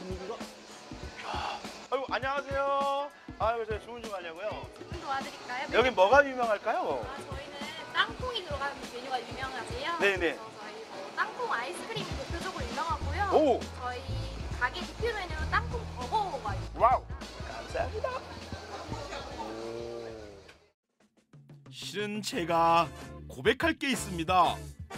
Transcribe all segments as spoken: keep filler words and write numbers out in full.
분위기가. 야, 아이고 안녕하세요. 아이고 제가 주문 좀 하려고요. 주문 도와드릴까요? 여기 뭐가 유명할까요? 아, 저희는 땅콩이 들어간 메뉴가 유명하세요. 네네. 그래서 저희 뭐 땅콩 아이스크림이 대표적으로 유명하고요. 오. 저희 가게 대표 메뉴는 땅콩 버거가 있어요. 와우. 감사합니다. 실은 제가 고백할 게 있습니다.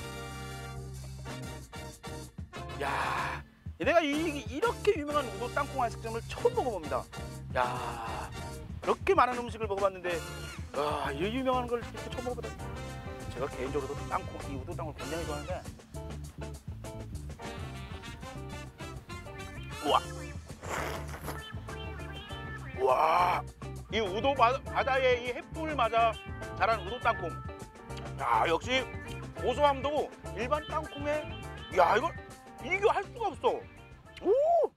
야, 내가 이, 이렇게 유명한 우도 땅콩 아이스크림을 처음 먹어봅니다. 야, 그렇게 많은 음식을 먹어봤는데, 아, 이 유명한 걸 이렇게 처음 먹어보다. 제가 개인적으로도 땅콩, 이 우도 땅콩을 굉장히 좋아하는데, 우와, 우와, 이 우도 바, 바다에 이 햇불을 맞아 자란 우도 땅콩. 야, 역시 고소함도 일반 땅콩에, 야, 이걸 비교할 수가 없어. 오!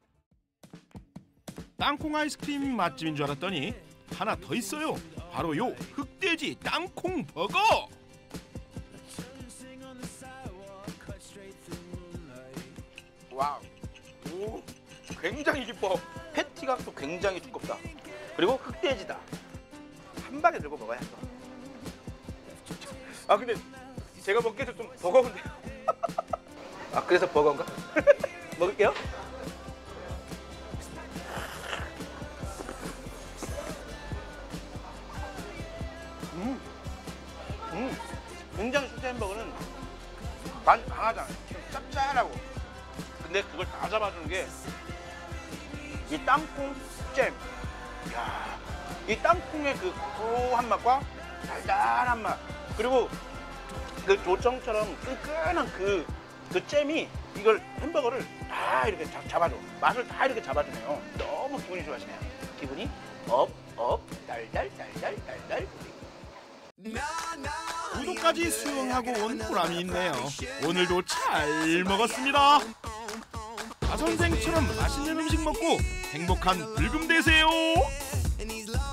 땅콩 아이스크림 맛집인 줄 알았더니 하나 더 있어요. 바로 요 흑돼지 땅콩 버거. 와우. 오, 굉장히 깊어. 패티가 또 굉장히 두껍다. 그리고 흑돼지다. 한 방에 들고 먹어야 돼. 아 근데 제가 먹기에도 좀 버거운데요. 아 그래서 버거인가? 먹을게요. 음, 음, 굉장히 수제 햄버거는 많이 강하잖아요. 좀 짭짤하고. 근데 그걸 다 잡아주는 게 이 땅콩 잼. 야, 이 땅콩의 그 고소한 맛과 달달한 맛. 그리고 그 조청처럼 끈끈한 그, 그 잼이 이걸 햄버거를 다 이렇게 잡, 잡아줘. 맛을 다 이렇게 잡아주네요. 너무 기분이 좋아지네요. 기분이 업, 업, 달달, 달달, 달달. 구도까지 수용하고 온 보람이 있네요. 오늘도 잘 먹었습니다. 아 선생처럼 맛있는 음식 먹고 행복한 불금 되세요.